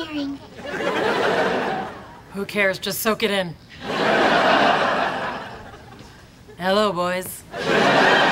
wearing? Who cares? Just soak it in. Hello, boys.